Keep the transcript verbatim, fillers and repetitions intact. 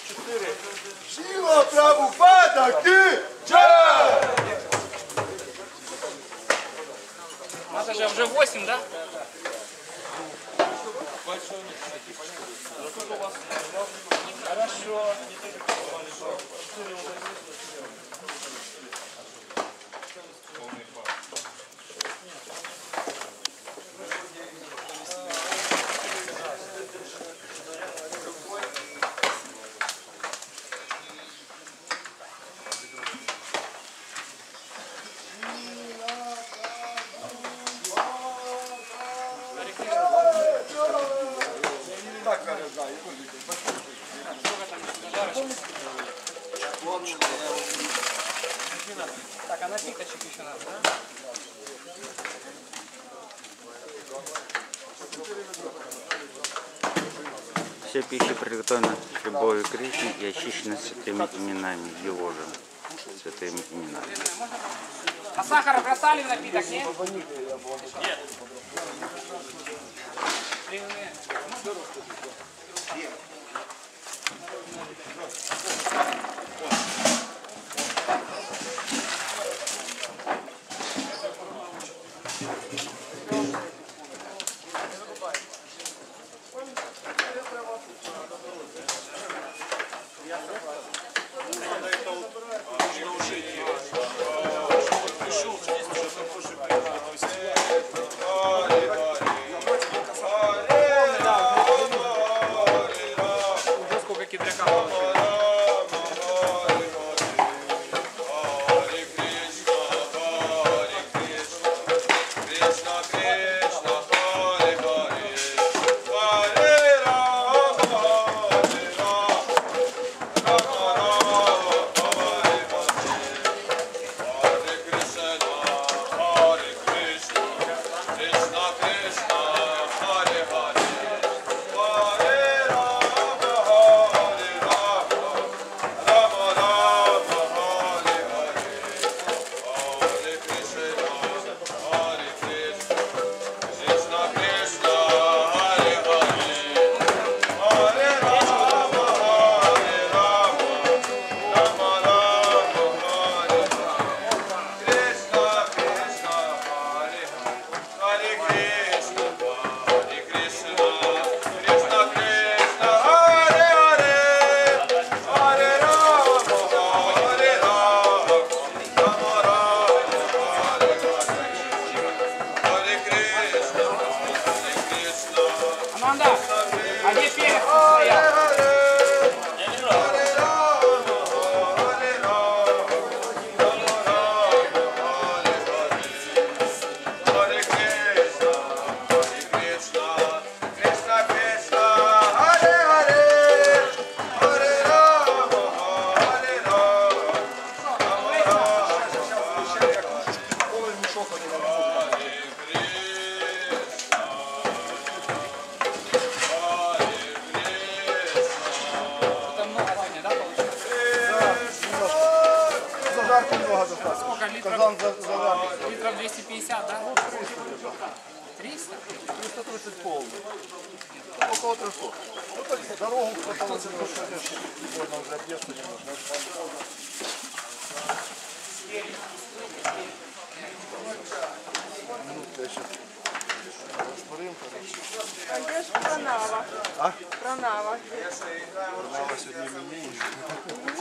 Сила Прабхупада ки джай! Это же уже восемь, да? Хорошо. Так, а напиточек еще надо, да? Вся пища приготовлена с любовью к Кришне и очищена святыми именами, его же святыми именами. А сахар бросали в напиток, нет? Нет. Аманда, а где перец стоял? Сколько литров? Литров двести пятьдесят, да? триста? триста тридцать полный. Около трехсот. Ну так дорогу хватало немножко. Можно уже объезд немножко. Минутка еще. Растворим, короче. А где ж Пранава? А? Пранава. Пранава сегодня именинник.